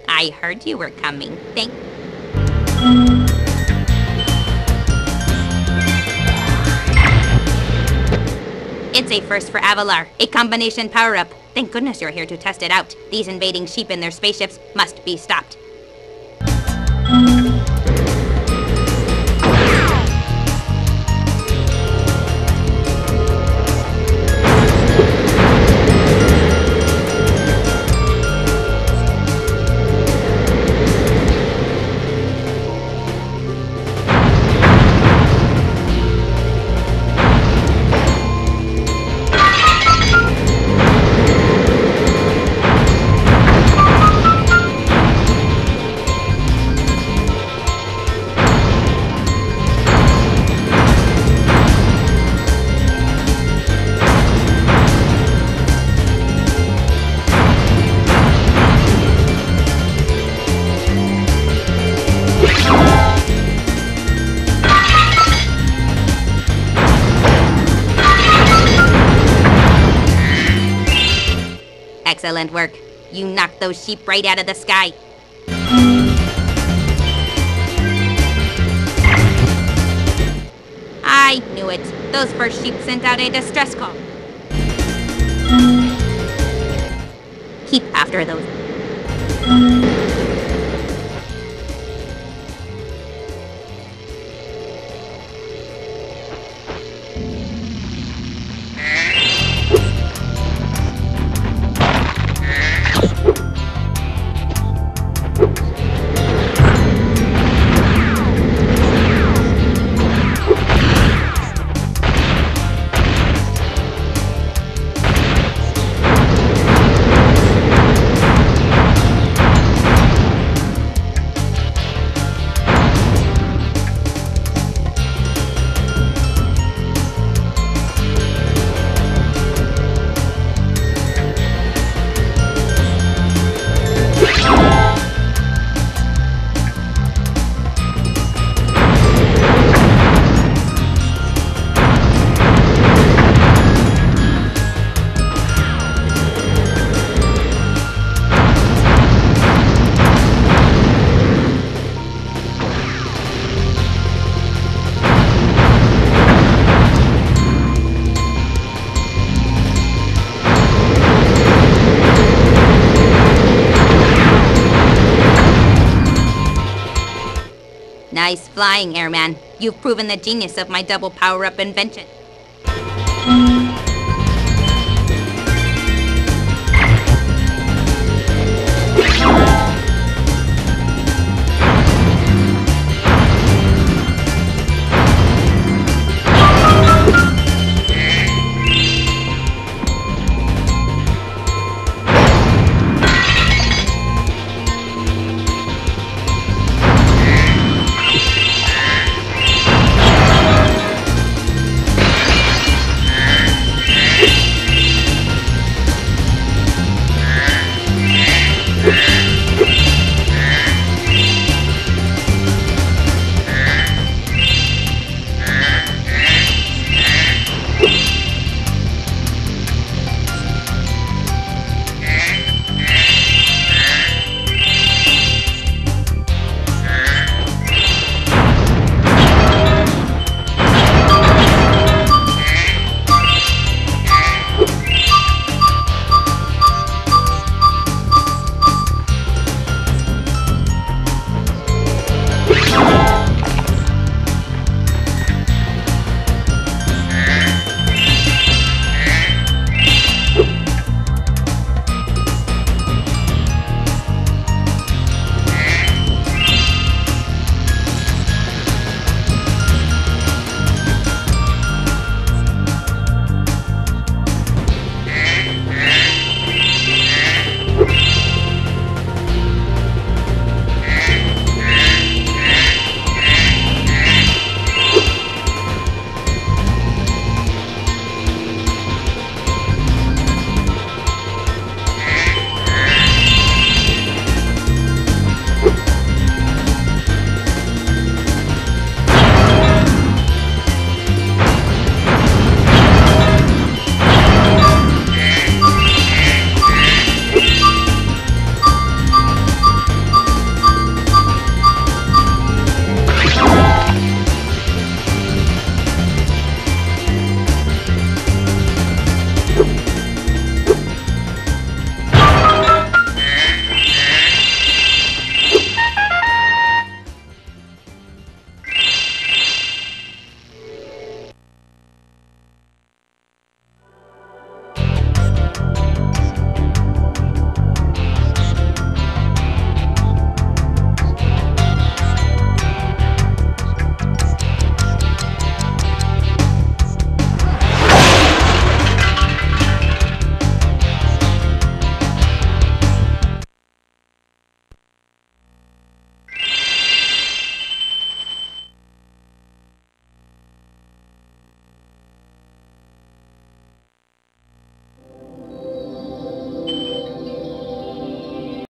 I heard you were coming. It's a first for Avalar, a combination power-up. Thank goodness you're here to test it out. These invading sheep in their spaceships must be stopped. Excellent work. You knocked those sheep right out of the sky. I knew it. Those first sheep sent out a distress call. Keep after those. Nice flying, Airman. You've proven the genius of my double power-up invention.